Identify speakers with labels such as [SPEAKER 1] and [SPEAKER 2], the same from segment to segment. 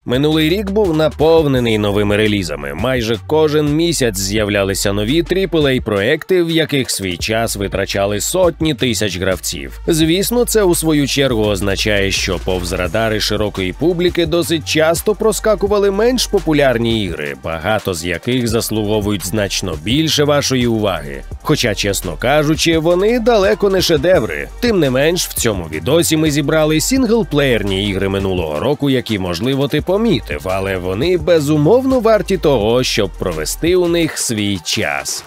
[SPEAKER 1] Минулий рік був наповнений новими релізами. Майже кожен місяць з'являлися нові AAA-проекти, в яких свій час витрачали сотні тисяч гравців. Звісно, це у свою чергу означає, що повз радари широкої публіки досить часто проскакували менш популярні ігри, багато з яких заслуговують значно більше вашої уваги. Хоча, чесно кажучи, вони далеко не шедеври. Тим не менш, в цьому відосі ми зібрали сінглплеєрні ігри минулого року, які, можливо, ти помітив, але вони безумовно варті того, щоб провести у них свій час.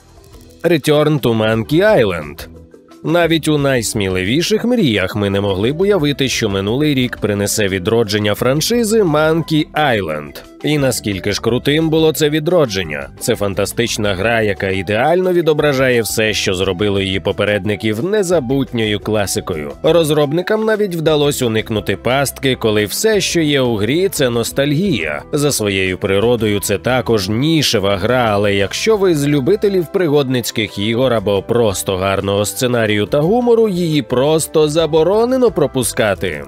[SPEAKER 1] Return to Monkey Island. Навіть у найсміливіших мріях ми не могли б уявити, що минулий рік принесе відродження франшизи Monkey Island. І наскільки ж крутим було це відродження. Це фантастична гра, яка ідеально відображає все, що зробило її попередників незабутньою класикою. Розробникам навіть вдалося уникнути пастки, коли все, що є у грі, це ностальгія. За своєю природою це також нішева гра, але якщо ви з любителів пригодницьких ігор або просто гарного сценарію та гумору, її просто заборонено пропускати.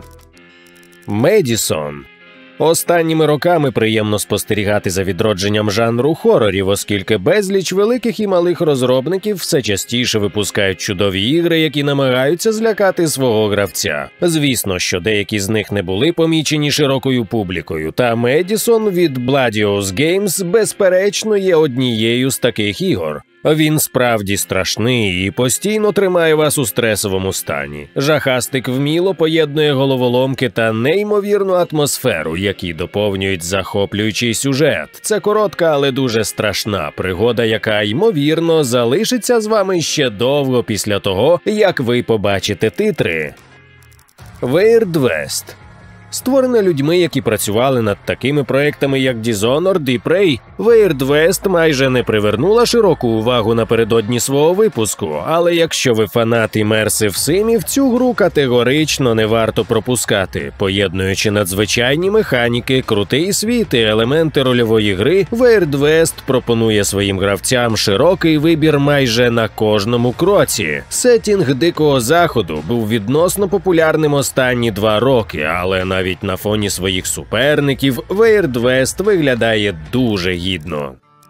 [SPEAKER 1] Медісон. Останніми роками приємно спостерігати за відродженням жанру хорорів, оскільки безліч великих і малих розробників все частіше випускають чудові ігри, які намагаються злякати свого гравця. Звісно, що деякі з них не були помічені широкою публікою, та Медісон від Bladios Games безперечно є однією з таких ігор. Він справді страшний і постійно тримає вас у стресовому стані. Жахастик вміло поєднує головоломки та неймовірну атмосферу, які доповнюють захоплюючий сюжет. Це коротка, але дуже страшна пригода, яка, ймовірно, залишиться з вами ще довго після того, як ви побачите титри. Weird West. Створена людьми, які працювали над такими проектами, як Dishonored і Prey, Weird West майже не привернула широку увагу напередодні свого випуску, але якщо ви фанат імерсив симів, цю гру категорично не варто пропускати. Поєднуючи надзвичайні механіки, крутий світ і елементи рольової гри, Weird West пропонує своїм гравцям широкий вибір майже на кожному кроці. Сеттінг Дикого Заходу був відносно популярним останні 2 роки, але навіть на фоні своїх суперників Weird West виглядає дуже гідно.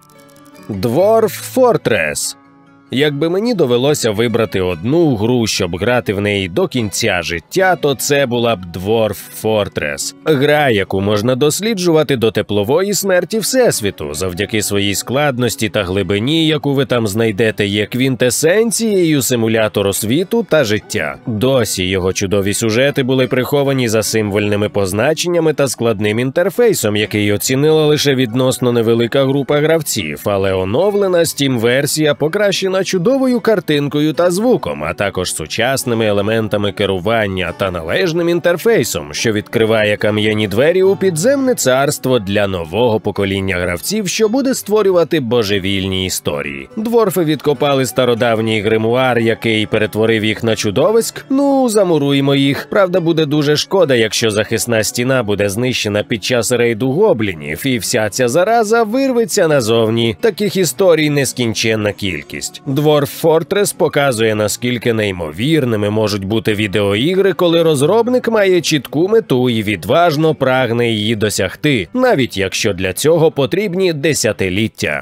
[SPEAKER 1] Dwarf Fortress. Якби мені довелося вибрати одну гру, щоб грати в неї до кінця життя, то це була б Dwarf Fortress. Гра, яку можна досліджувати до теплової смерті Всесвіту. Завдяки своїй складності та глибині, яку ви там знайдете, є квінтесенцією симулятору світу та життя. Досі його чудові сюжети були приховані за символьними позначеннями та складним інтерфейсом, який оцінила лише відносно невелика група гравців, але оновлена Steam-версія покращена чудовою картинкою та звуком, а також сучасними елементами керування та належним інтерфейсом, що відкриває кам'яні двері у підземне царство для нового покоління гравців, що буде створювати божевільні історії. Дворфи відкопали стародавній гримуар, який перетворив їх на чудовиськ. Ну, замуруємо їх. Правда, буде дуже шкода, якщо захисна стіна буде знищена під час рейду гоблінів, і вся ця зараза вирветься назовні. Таких історій нескінченна кількість. Dwarf Fortress показує, наскільки неймовірними можуть бути відеоігри, коли розробник має чітку мету і відважно прагне її досягти, навіть якщо для цього потрібні десятиліття.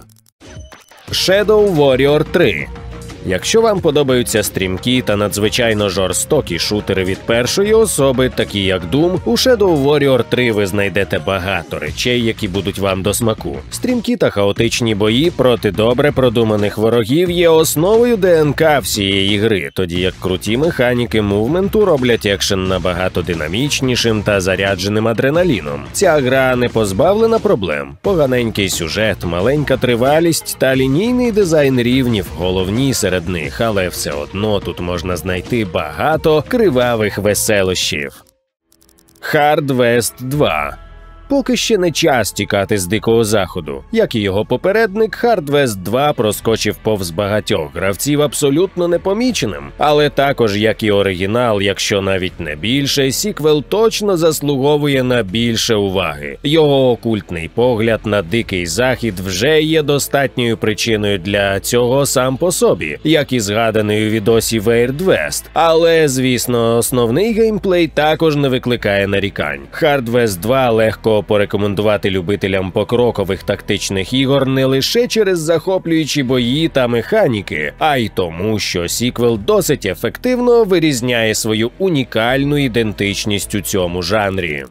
[SPEAKER 1] Shadow Warrior 3. Якщо вам подобаються стрімкі та надзвичайно жорстокі шутери від першої особи, такі як Doom, у Shadow Warrior 3 ви знайдете багато речей, які будуть вам до смаку. Стрімкі та хаотичні бої проти добре продуманих ворогів є основою ДНК всієї гри, тоді як круті механіки мувменту роблять екшен набагато динамічнішим та зарядженим адреналіном. Ця гра не позбавлена проблем. Поганенький сюжет, маленька тривалість та лінійний дизайн рівнів – головні серед них, але все одно тут можна знайти багато кривавих веселощів. Hard West 2. Поки ще не час тікати з Дикого Заходу. Як і його попередник, Hard West 2 проскочив повз багатьох гравців абсолютно непоміченим. Але також, як і оригінал, якщо навіть не більше, сіквел точно заслуговує на більше уваги. Його окультний погляд на Дикий Захід вже є достатньою причиною для цього сам по собі, як і згаданий у відосі Weird West. Але, звісно, основний геймплей також не викликає нарікань. Hard West 2 легко порекомендувати любителям покрокових тактичних ігор не лише через захоплюючі бої та механіки, а й тому, що сіквел досить ефективно вирізняє свою унікальну ідентичність у цьому жанрі.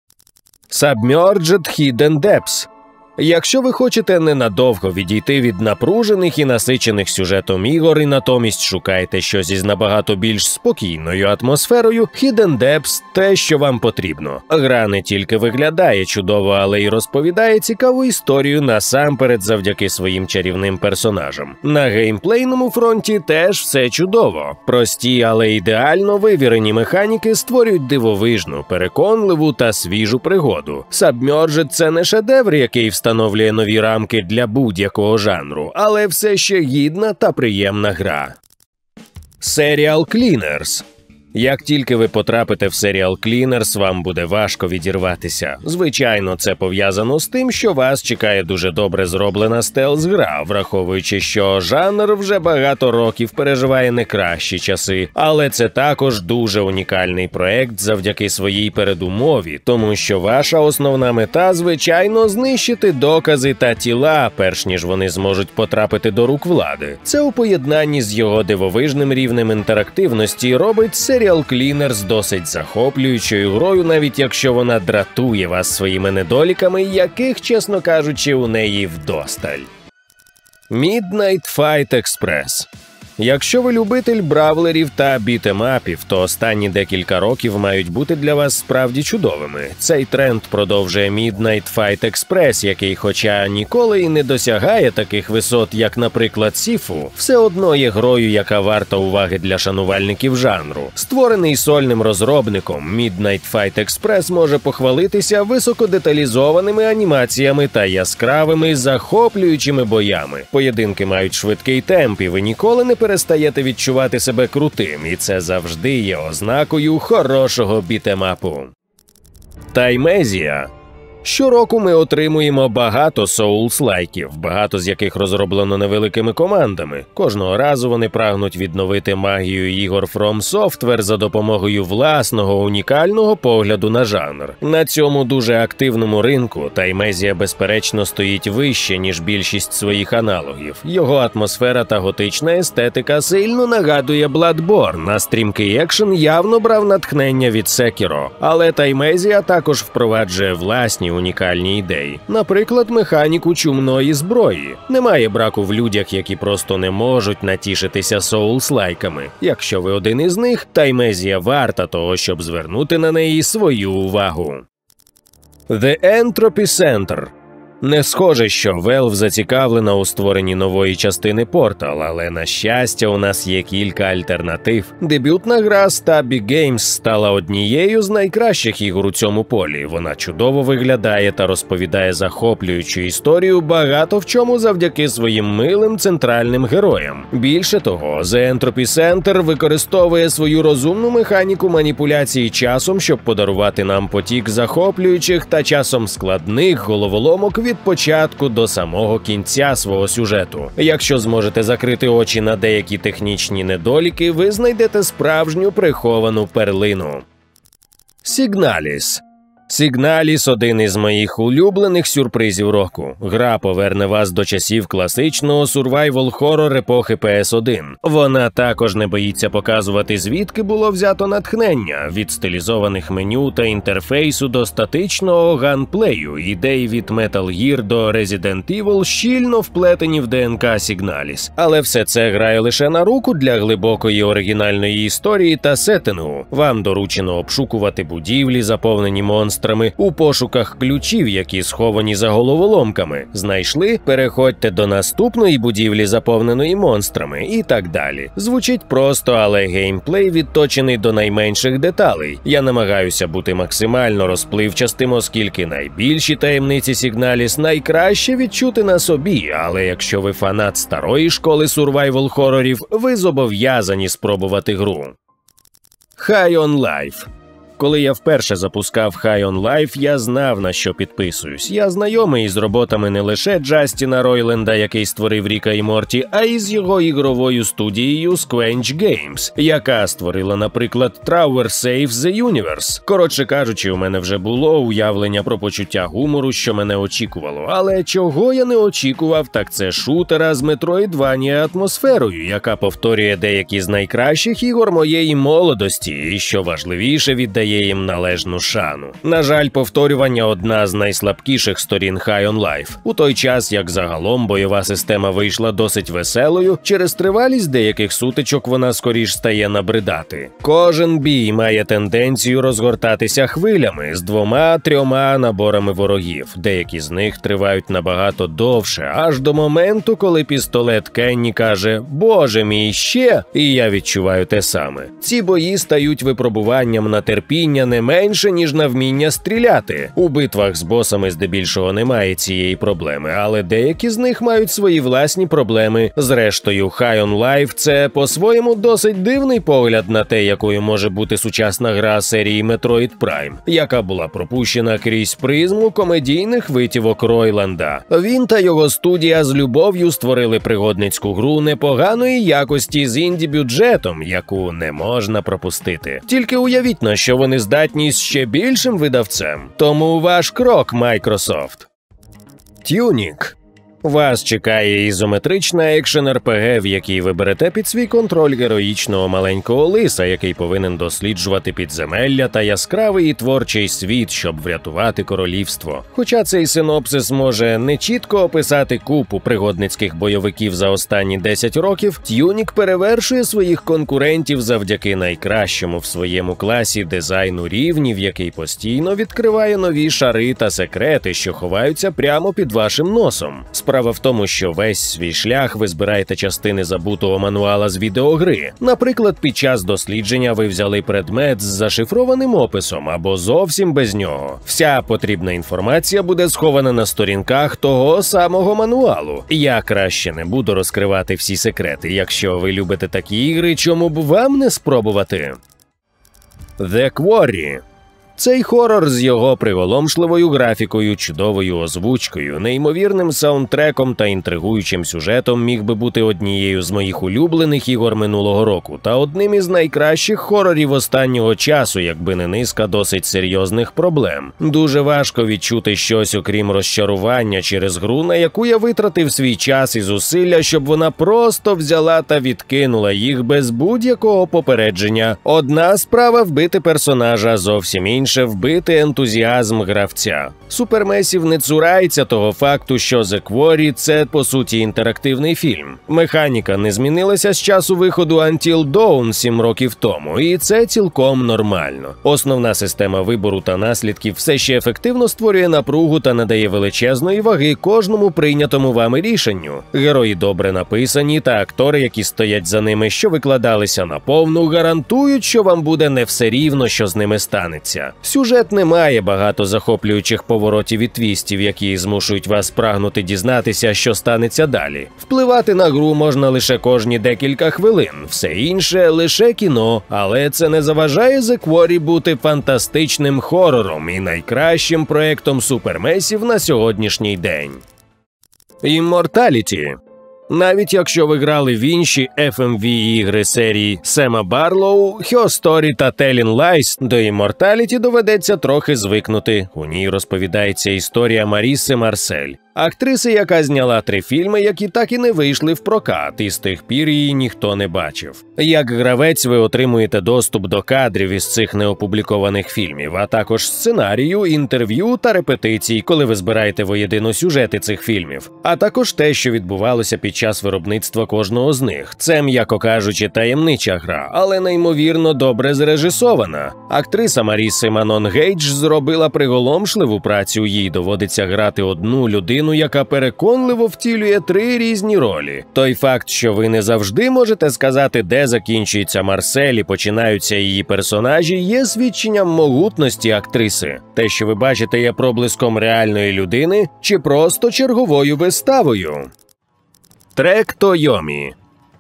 [SPEAKER 1] Submerged Hidden Depths. Якщо ви хочете ненадовго відійти від напружених і насичених сюжетом ігор і натомість шукаєте щось із набагато більш спокійною атмосферою, Hidden Depths – те, що вам потрібно. Гра не тільки виглядає чудово, але й розповідає цікаву історію насамперед завдяки своїм чарівним персонажам. На геймплейному фронті теж все чудово. Прості, але ідеально вивірені механіки створюють дивовижну, переконливу та свіжу пригоду. Submerged – це не шедевр, який встановлює нові рамки для будь-якого жанру, але все ще гідна та приємна гра. Serial Cleaners. Як тільки ви потрапите в Serial Cleaners, вам буде важко відірватися. Звичайно, це пов'язано з тим, що вас чекає дуже добре зроблена стелс-гра, враховуючи, що жанр вже багато років переживає не кращі часи. Але це також дуже унікальний проект завдяки своїй передумові, тому що ваша основна мета, звичайно, знищити докази та тіла, перш ніж вони зможуть потрапити до рук влади. Це у поєднанні з його дивовижним рівнем інтерактивності робить Serial Cleaners досить захоплюючою грою, навіть якщо вона дратує вас своїми недоліками, яких, чесно кажучи, у неї вдосталь. Midnight Fight Express. Якщо ви любитель бравлерів та бітемапів, то останні декілька років мають бути для вас справді чудовими. Цей тренд продовжує Midnight Fight Express, який, хоча ніколи і не досягає таких висот, як, наприклад, Сіфу, все одно є грою, яка варта уваги для шанувальників жанру. Створений сольним розробником, Midnight Fight Express може похвалитися високодеталізованими анімаціями та яскравими, захоплюючими боями. Поєдинки мають швидкий темп, і ви ніколи не перестаєте відчувати себе крутим, і це завжди є ознакою хорошого бітемапу. Таймезія. Щороку ми отримуємо багато соулс-лайків, багато з яких розроблено невеликими командами. Кожного разу вони прагнуть відновити магію ігор From Software за допомогою власного унікального погляду на жанр. На цьому дуже активному ринку Таймезія безперечно стоїть вище, ніж більшість своїх аналогів. Його атмосфера та готична естетика сильно нагадує Bloodborne, а стрімкий екшен явно брав натхнення від Sekiro. Але Таймезія також впроваджує власні унікальні ідеї. Наприклад, механіку чумної зброї. Немає браку в людях, які просто не можуть натішитися соулс-лайками. Якщо ви один із них, Таймезія варта того, щоб звернути на неї свою увагу. The Entropy Center. Не схоже, що Valve зацікавлена у створенні нової частини Portal, але, на щастя, у нас є кілька альтернатив. Дебютна гра Stubby Games стала однією з найкращих ігор у цьому полі. Вона чудово виглядає та розповідає захоплюючу історію, багато в чому завдяки своїм милим центральним героям. Більше того, The Entropy Center використовує свою розумну механіку маніпуляції часом, щоб подарувати нам потік захоплюючих та часом складних головоломок від початку до самого кінця свого сюжету. Якщо зможете закрити очі на деякі технічні недоліки, ви знайдете справжню приховану перлину. Signalis. Signalis – один із моїх улюблених сюрпризів року. Гра поверне вас до часів класичного сурвайвал-хоррор епохи PS1. Вона також не боїться показувати, звідки було взято натхнення, від стилізованих меню та інтерфейсу до статичного ганплею, ідей від Metal Gear до Resident Evil щільно вплетені в ДНК Signalis. Але все це грає лише на руку для глибокої оригінальної історії та сеттингу. Вам доручено обшукувати будівлі, заповнені монстрами, у пошуках ключів, які сховані за головоломками. Знайшли? Переходьте до наступної будівлі, заповненої монстрами, і так далі. Звучить просто, але геймплей відточений до найменших деталей. Я намагаюся бути максимально розпливчастим, оскільки найбільші таємниці Signalis найкраще відчути на собі, але якщо ви фанат старої школи сурвайвал-хорорів, ви зобов'язані спробувати гру. High on Life. Коли я вперше запускав High on Life, я знав, на що підписуюсь. Я знайомий із роботами не лише Джастіна Ройленда, який створив Ріка і Морті, а й з його ігровою студією Squanch Games, яка створила, наприклад, Tower Save the Universe. Коротше кажучи, у мене вже було уявлення про почуття гумору, що мене очікувало. Але чого я не очікував, так це шутера з Metroidvania атмосферою, яка повторює деякі з найкращих ігор моєї молодості і, що важливіше, віддає їм належну шану. На жаль, повторювання – одна з найслабкіших сторін High on Life. У той час, як загалом бойова система вийшла досить веселою, через тривалість деяких сутичок вона скоріш стає набридати. Кожен бій має тенденцію розгортатися хвилями з 2-3 наборами ворогів. Деякі з них тривають набагато довше, аж до моменту, коли пістолет Кенні каже «Боже мій, ще!» і я відчуваю те саме. Ці бої стають випробуванням на терпіння не менше, ніж на вміння стріляти. У битвах з босами здебільшого немає цієї проблеми, але деякі з них мають свої власні проблеми. Зрештою, High on Life – це по-своєму досить дивний погляд на те, якою може бути сучасна гра серії Metroid Prime, яка була пропущена крізь призму комедійних витівок Ройленда. Він та його студія з любов'ю створили пригодницьку гру непоганої якості з інді-бюджетом, яку не можна пропустити. Тільки уявіть, на що вони здатні з ще більшим видавцем. Тому ваш крок, Microsoft. Тюнінг. Вас чекає ізометрична екшен-РПГ, в якій ви берете під свій контроль героїчного маленького лиса, який повинен досліджувати підземелля та яскравий і творчий світ, щоб врятувати королівство. Хоча цей синопсис може не чітко описати купу пригодницьких бойовиків за останні 10 років, Тюнінг перевершує своїх конкурентів завдяки найкращому в своєму класі дизайну рівнів, який постійно відкриває нові шари та секрети, що ховаються прямо під вашим носом. Справа в тому, що весь свій шлях ви збираєте частини забутого мануала з відеогри. Наприклад, під час дослідження ви взяли предмет з зашифрованим описом або зовсім без нього. Вся потрібна інформація буде схована на сторінках того самого мануалу. Я краще не буду розкривати всі секрети. Якщо ви любите такі ігри, чому б вам не спробувати? The Quarry. Цей хорор з його приголомшливою графікою, чудовою озвучкою, неймовірним саундтреком та інтригуючим сюжетом міг би бути однією з моїх улюблених ігор минулого року та одним із найкращих хорорів останнього часу, якби не низка досить серйозних проблем. Дуже важко відчути щось, окрім розчарування через гру, на яку я витратив свій час і зусилля, щоб вона просто взяла та відкинула їх без будь-якого попередження. Одна справа вбити персонажа, зовсім інша вбити ентузіазм гравця. Supermassive не цурається того факту, що The Quarry – це, по суті, інтерактивний фільм. Механіка не змінилася з часу виходу Until Dawn 7 років тому, і це цілком нормально. Основна система вибору та наслідків все ще ефективно створює напругу та надає величезної ваги кожному прийнятому вами рішенню. Герої добре написані, та актори, які стоять за ними, що викладалися наповну, гарантують, що вам буде не все рівно, що з ними станеться. Сюжет не має багато захоплюючих поворотів і твістів, які змушують вас прагнути дізнатися, що станеться далі. Впливати на гру можна лише кожні декілька хвилин, все інше – лише кіно, але це не заважає The Quarry бути фантастичним хорором і найкращим проектом Supermassive на сьогоднішній день. Immortality. Навіть якщо ви грали в інші FMV-ігри серії Сема Барлоу, Her Story та Telling Lies, до Immortality доведеться трохи звикнути. У ній розповідається історія Маріси Марсель, актриси, яка зняла 3 фільми, які так і не вийшли в прокат, і з тих пір її ніхто не бачив. Як гравець ви отримуєте доступ до кадрів із цих неопублікованих фільмів, а також сценарію, інтерв'ю та репетицій, коли ви збираєте воєдино сюжети цих фільмів, а також те, що відбувалося під час виробництва кожного з них. Це, м'яко кажучи, таємнича гра, але неймовірно добре зрежисована. Актриса Маріси Манон Гейдж зробила приголомшливу працю, їй доводиться грати одну людину, яка переконливо втілює 3 різні ролі. Той факт, що ви не завжди можете сказати, де закінчується Марсель і починаються її персонажі, є свідченням могутності актриси. Те, що ви бачите, є проблиском реальної людини чи просто черговою виставою. Трек Тойомі.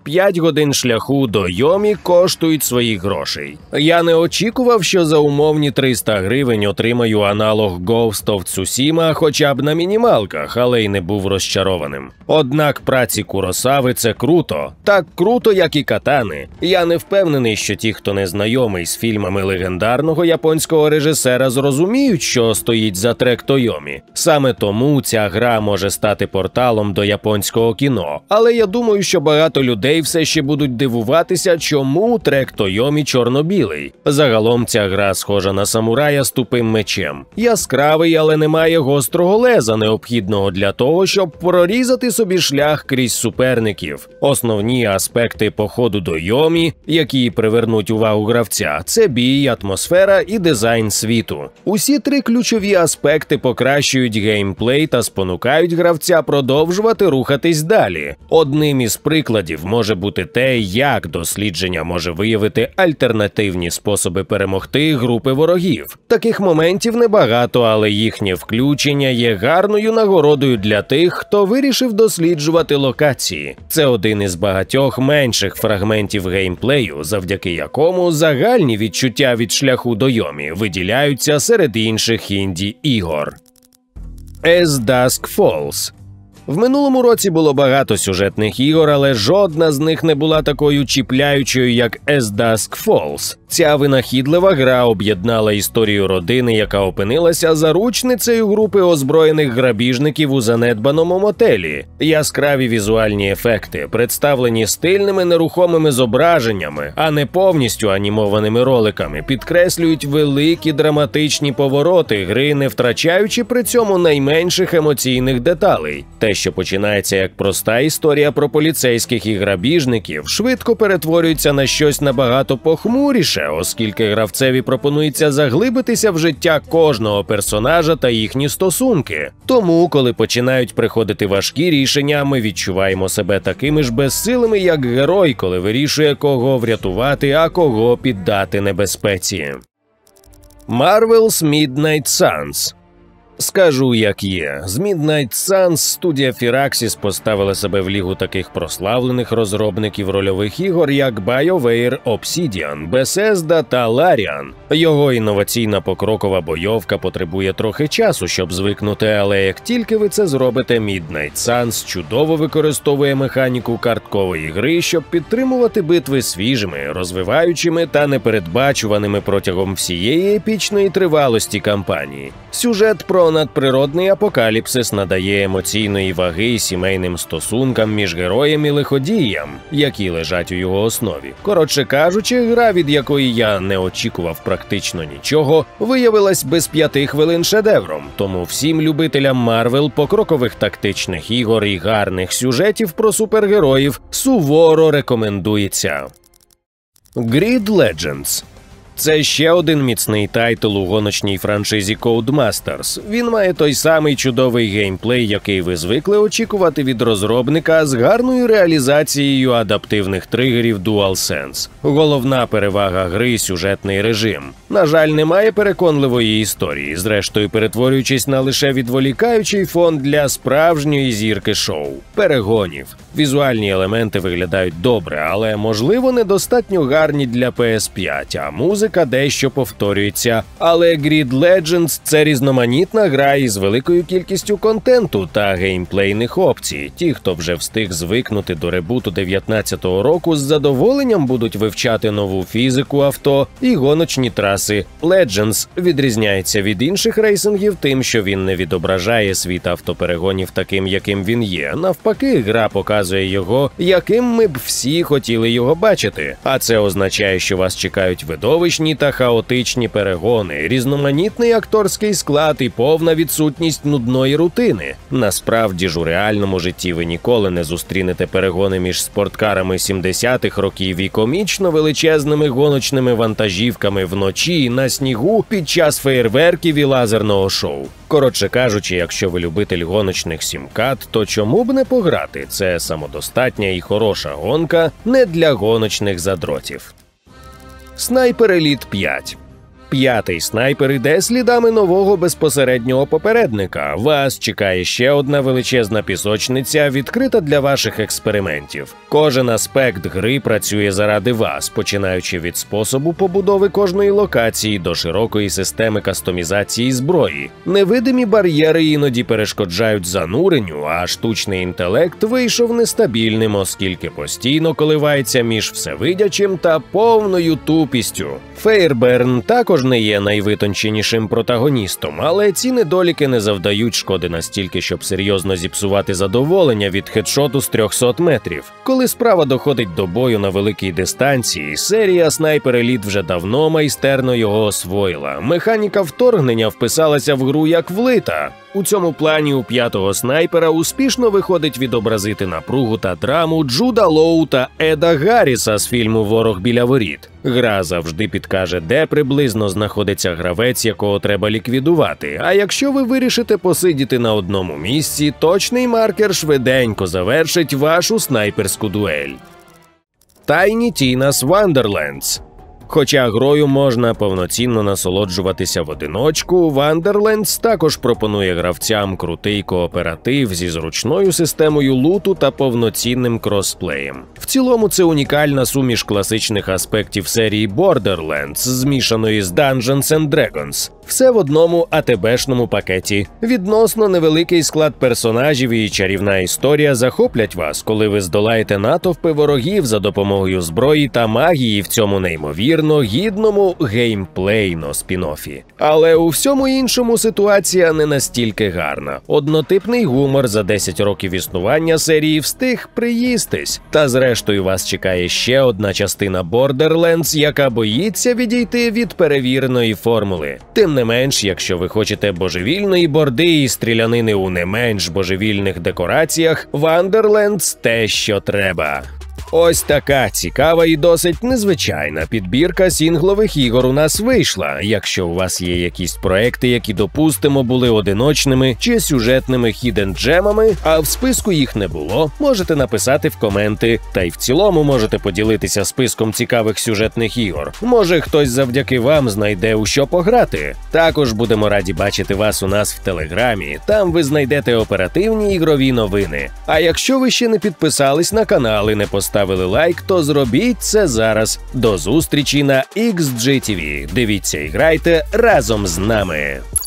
[SPEAKER 1] 5 годин шляху до Йомі коштують своїх грошей. Я не очікував, що за умовні 300 гривень отримаю аналог Ghost of Tsushima хоча б на мінімалках, але й не був розчарованим. Однак праці Куросави – це круто. Так круто, як і катани. Я не впевнений, що ті, хто не знайомий з фільмами легендарного японського режисера, зрозуміють, що стоїть за трек Тойомі. Саме тому ця гра може стати порталом до японського кіно. Але я думаю, що багато людей все ще будуть дивуватися, чому трек Тойомі чорно-білий. Загалом ця гра схожа на самурая з тупим мечем. Яскравий, але не має гострого леза, необхідного для того, щоб прорізати собі шлях крізь суперників. Основні аспекти походу до Йомі, які привернуть увагу гравця, це бій, атмосфера і дизайн світу. Усі три ключові аспекти покращують геймплей та спонукають гравця продовжувати рухатись далі. Одним із прикладів може бути те, як дослідження може виявити альтернативні способи перемогти групи ворогів. Таких моментів небагато, але їхнє включення є гарною нагородою для тих, хто вирішив досліджувати локації. Це один із багатьох менших фрагментів геймплею, завдяки якому загальні відчуття від шляху до Йомі виділяються серед інших інді-ігор. As Dusk Falls. В минулому році було багато сюжетних ігор, але жодна з них не була такою чіпляючою, як As Dusk Falls. Ця винахідлива гра об'єднала історію родини, яка опинилася заручницею групи озброєних грабіжників у занедбаному мотелі. Яскраві візуальні ефекти, представлені стильними нерухомими зображеннями, а не повністю анімованими роликами, підкреслюють великі драматичні повороти гри, не втрачаючи при цьому найменших емоційних деталей. Те, що починається як проста історія про поліцейських і грабіжників, швидко перетворюється на щось набагато похмуріше, оскільки гравцеві пропонується заглибитися в життя кожного персонажа та їхні стосунки. Тому, коли починають приходити важкі рішення, ми відчуваємо себе такими ж безсилими, як герой, коли вирішує, кого врятувати, а кого піддати небезпеці. Marvel's Midnight Suns. Скажу, як є. З Midnight Suns студія Firaxis поставила себе в лігу таких прославлених розробників рольових ігор, як BioWare, Obsidian, Bethesda та Larian. Його інноваційна покрокова бойовка потребує трохи часу, щоб звикнути, але як тільки ви це зробите, Midnight Suns чудово використовує механіку карткової гри, щоб підтримувати битви свіжими, розвиваючими та непередбачуваними протягом всієї епічної тривалості кампанії. Сюжет про надприродний апокаліпсис надає емоційної ваги сімейним стосункам між героєм і лиходієм, які лежать у його основі. Коротше кажучи, гра, від якої я не очікував практично нічого, виявилась без 5 хвилин шедевром. Тому всім любителям Марвел, покрокових тактичних ігор і гарних сюжетів про супергероїв суворо рекомендується. Grid Legends. Це ще один міцний тайтл у гоночній франшизі Codemasters. Він має той самий чудовий геймплей, який ви звикли очікувати від розробника, з гарною реалізацією адаптивних тригерів DualSense. Головна перевага гри – сюжетний режим. На жаль, немає переконливої історії, зрештою перетворюючись на лише відволікаючий фон для справжньої зірки шоу – перегонів. Візуальні елементи виглядають добре, але, можливо, недостатньо гарні для PS5, а музика дещо повторюється. Але Grid Legends – це різноманітна гра із великою кількістю контенту та геймплейних опцій. Ті, хто вже встиг звикнути до ребуту 19-го року, з задоволенням будуть вивчати нову фізику авто і гоночні траси. Legends відрізняється від інших рейсингів тим, що він не відображає світ автоперегонів таким, яким він є. Навпаки, гра показує його, яким ми б всі хотіли його бачити. А це означає, що вас чекають видовищні та хаотичні перегони, різноманітний акторський склад і повна відсутність нудної рутини. Насправді ж у реальному житті ви ніколи не зустрінете перегони між спорткарами 70-х років і комічно величезними гоночними вантажівками вночі на снігу під час феєрверків і лазерного шоу. Коротше кажучи, якщо ви любитель гоночних сімкат, то чому б не пограти? Це самодостатня і хороша гонка не для гоночних задротів. Sniper Elite 5. 5-й снайпер іде слідами нового безпосереднього попередника. Вас чекає ще одна величезна пісочниця, відкрита для ваших експериментів. Кожен аспект гри працює заради вас, починаючи від способу побудови кожної локації до широкої системи кастомізації зброї. Невидимі бар'єри іноді перешкоджають зануренню, а штучний інтелект вийшов нестабільним, оскільки постійно коливається між всевидячим та повною тупістю. Фейрберн також не є найвитонченішим протагоністом, але ці недоліки не завдають шкоди настільки, щоб серйозно зіпсувати задоволення від хедшоту з 300 метрів. Коли справа доходить до бою на великій дистанції, серія Sniper Elite вже давно майстерно його освоїла. Механіка вторгнення вписалася в гру як влита. У цьому плані у 5-го снайпера успішно виходить відобразити напругу та драму Джуда Лоу та Еда Гарріса з фільму «Ворог біля воріт». Гра завжди підкаже, де приблизно знаходиться гравець, якого треба ліквідувати, а якщо ви вирішите посидіти на одному місці, точний маркер швиденько завершить вашу снайперську дуель. Tiny Tina's Wonderlands. Хоча грою можна повноцінно насолоджуватися в одиночку, Wonderlands також пропонує гравцям крутий кооператив зі зручною системою луту та повноцінним кросплеєм. В цілому це унікальна суміш класичних аспектів серії Borderlands, змішаної з Dungeons and Dragons. Все в одному АТБшному пакеті. Відносно невеликий склад персонажів і чарівна історія захоплять вас, коли ви здолаєте натовпи ворогів за допомогою зброї та магії в цьому неймовірно гідному геймплейно спін-оффі. Але у всьому іншому ситуація не настільки гарна. Однотипний гумор за 10 років існування серії встиг приїстись. Та зрештою вас чекає ще одна частина Borderlands, яка боїться відійти від перевіреної формули. Тим не менш, якщо ви хочете божевільної борди і стрілянини у не менш божевільних декораціях, Wonderlands – те, що треба. Ось така цікава і досить незвичайна підбірка сінглових ігор у нас вийшла. Якщо у вас є якісь проекти, які, допустимо, були одиночними чи сюжетними хіден-джемами, а в списку їх не було, можете написати в коменти. Та й в цілому можете поділитися списком цікавих сюжетних ігор. Може, хтось завдяки вам знайде у що пограти. Також будемо раді бачити вас у нас в Телеграмі. Там ви знайдете оперативні ігрові новини. А якщо ви ще не підписались на канал і не поставили лайк, то зробіть це зараз. До зустрічі на XGTV. Дивіться і грайте разом з нами.